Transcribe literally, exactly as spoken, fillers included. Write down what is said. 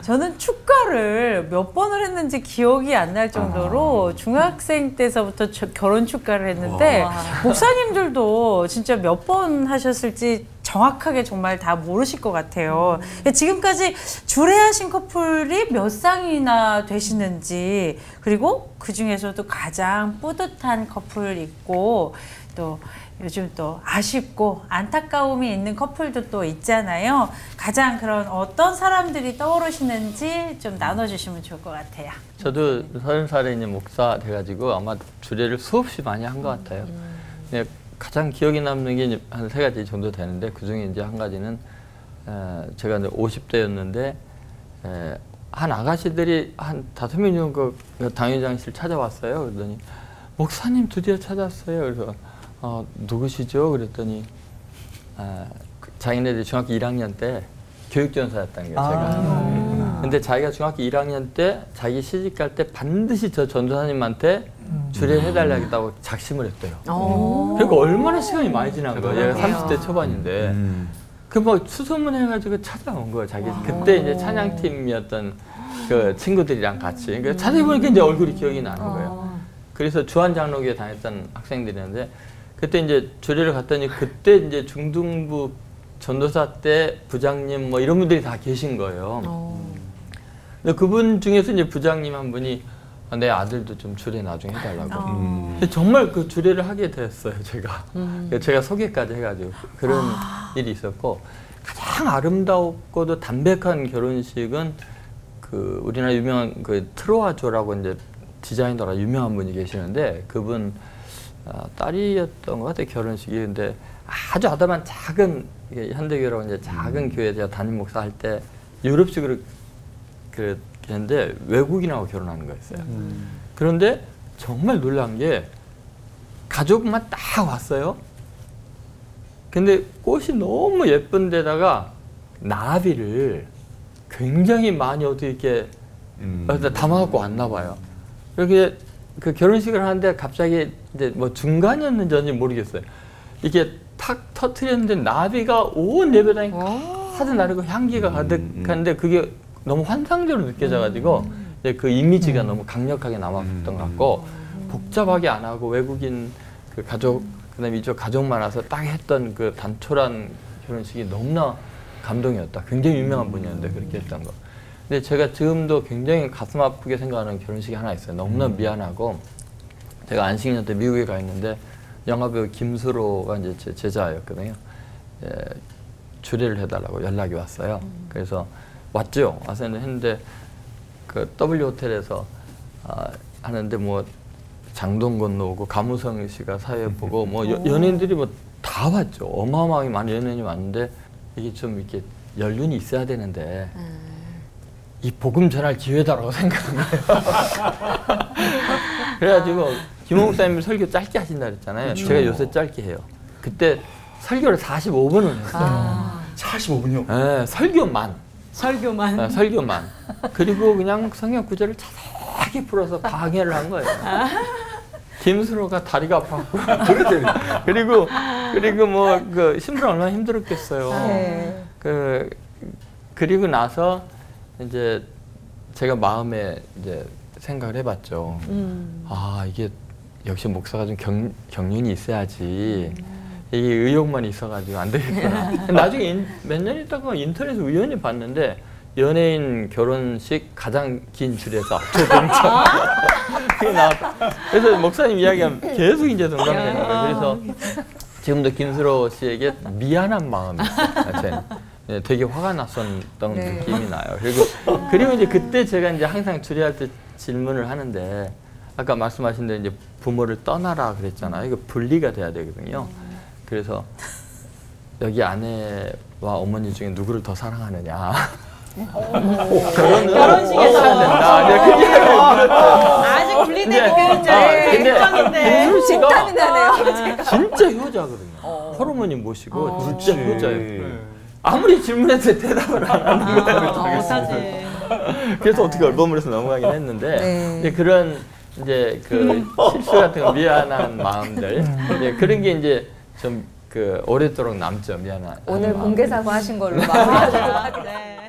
저는 축가를 몇 번을 했는지 기억이 안 날 정도로 아. 중학생 때서부터 저, 결혼 축가를 했는데 와. 목사님들도 진짜 몇 번 하셨을지 정확하게 정말 다 모르실 것 같아요. 음. 지금까지 주례하신 커플이 몇 쌍이나 되시는지, 그리고 그 중에서도 가장 뿌듯한 커플 있고 또 요즘 또 아쉽고 안타까움이 있는 커플도 또 있잖아요. 가장 그런 어떤 사람들이 떠오르시는지 좀 나눠주시면 좋을 것 같아요. 저도 서른 살에 이제 목사 돼가지고 아마 주례를 수없이 많이 한 것 같아요. 음. 가장 기억에 남는 게 한 세 가지 정도 되는데, 그 중에 이제 한 가지는 에, 제가 이제 오십 대였는데 에, 한 아가씨들이 한 다섯 명 정도 그 당회장실 찾아왔어요. 그러더니 목사님 드디어 찾았어요. 그래서 어, 누구시죠? 그랬더니 아, 그 자기네들이 중학교 일 학년 때 교육전사였다는 거예요. 제가. 아 근데 자기가 중학교 일 학년 때 자기 시집 갈 때 반드시 저 전도사님한테 주례해달라고 작심을 했대요. 그러니까 얼마나 시간이 많이 지난 거예요. 얘가 삼십 대 초반인데. 음. 그 뭐 수소문해가지고 찾아온 거예요. 자기 그때 이제 찬양팀이었던 그 친구들이랑 같이. 그러니까 찾아보니까 이제 얼굴이 기억이 나는 거예요. 그래서 주한장로교에 다녔던 학생들이었는데, 그때 이제 주례를 갔더니 그때 이제 중등부 전도사 때 부장님 뭐 이런 분들이 다 계신 거예요. 오. 근데 그분 중에서 이제 부장님 한 분이 내 아들도 좀 주례 나중에 해달라고. 음. 정말 그 주례를 하게 됐어요, 제가. 음. 제가 소개까지 해가지고 그런 아. 일이 있었고, 가장 아름답고도 담백한 결혼식은 그 우리나라 유명한 그 트로아조라고 이제 디자이너라 유명한 분이 계시는데, 그분 어, 딸이었던 것 같아요, 결혼식이. 근데 아주 아담한 작은 현대교라고 이제 작은 음. 교회 제가 담임 목사 할 때 유럽식으로 그 했는데 외국인하고 결혼하는 거였어요. 음. 그런데 정말 놀란 게 가족만 딱 왔어요. 근데 꽃이 너무 예쁜 데다가 나비를 굉장히 많이 어떻게 이렇게 음. 담아갖고 왔나 봐요. 그렇게 그 결혼식을 하는데 갑자기 이제 뭐 중간이었는지 어딘지 모르겠어요. 이게 탁 터트렸는데 나비가 온 예배당에 가득 나르고 향기가 가득한데 그게 너무 환상적으로 느껴져가지고 음. 이제 그 이미지가 음. 너무 강력하게 남았던 것 같고, 음. 복잡하게 안 하고 외국인 그 가족, 그다음에 이쪽 가족만 와서 딱 했던 그 단촐한 결혼식이 너무나 감동이었다. 굉장히 유명한 분이었는데 그렇게 했던 거. 근데 제가 지금도 굉장히 가슴 아프게 생각하는 결혼식이 하나 있어요. 너무나 음. 미안하고, 제가 안식년 때 미국에 가 있는데 영화배우 김수로가 이제 제 제자였거든요. 예, 주례를 해달라고 연락이 왔어요. 음. 그래서 왔죠. 와서 했는데 그 더블유 호텔에서 아, 하는데 뭐 장동건 오고 가무성 씨가 사회 보고 뭐 여, 연예인들이 뭐 다 왔죠. 어마어마하게 많은 연예인이 왔는데 이게 좀 이렇게 연륜이 있어야 되는데 음. 이 복음 전할 기회다라고 생각한 거예요. 그래가지고 김호 목사님이 설교 짧게 하신다 그랬잖아요. 그렇죠. 제가 요새 짧게 해요. 그때 설교를 사십오 분을 했어요. 아. 사십오 분이요? 네, 설교만. 설교만. 네, 설교만. 그리고 그냥 성경 구절을 자세하게 풀어서 강해를 한 거예요. 아. 김수로가 다리가 아팠고. 그리고 그리고 뭐 그 심부름 얼마나 힘들었겠어요. 네. 그 그리고 나서 이제 제가 마음에 이제 생각을 해봤죠. 음. 아 이게 역시 목사가 좀 경, 경륜이 있어야지. 음. 이게 의욕만 있어가지고 안 되겠구나. 나중에 인, 몇 년 있다가 인터넷에 우연히 봤는데 연예인 결혼식 가장 긴 줄에서 압도동차. 그게 나왔다. 그래서 목사님 이야기하면 계속 이제 동감되는 거예요. 그래서 지금도 김수로 씨에게 미안한 마음이 있어요. 네, 되게 화가 났었던 네. 느낌이 나요. 그리고 그리고 이제 그때 제가 이제 항상 주례할 때 질문을 하는데, 아까 말씀하신 대로 이제 부모를 떠나라 그랬잖아요. 이거 분리가 돼야 되거든요. 그래서 여기 아내와 어머니 중에 누구를 더 사랑하느냐. 결혼은 결혼식에서 된다. 네, 그 이야기를 아직 분리되는 게 인데 진땀이 나네요. 진짜 효자거든요. 어. 호르몬이 모시고 어. 진짜 효자예요. 네. 아무리 질문해도 대답을 안 하는 거예요. 아, 못하지. 그래서 어떻게 얼버무려서 넘어가긴 했는데 네. 그런 이제 그 실수 같은 거 미안한 마음들 이제 그런 게 이제 좀 그 오랫도록 남죠. 미안한 오늘 공개 사과하신 걸로 마무리하자.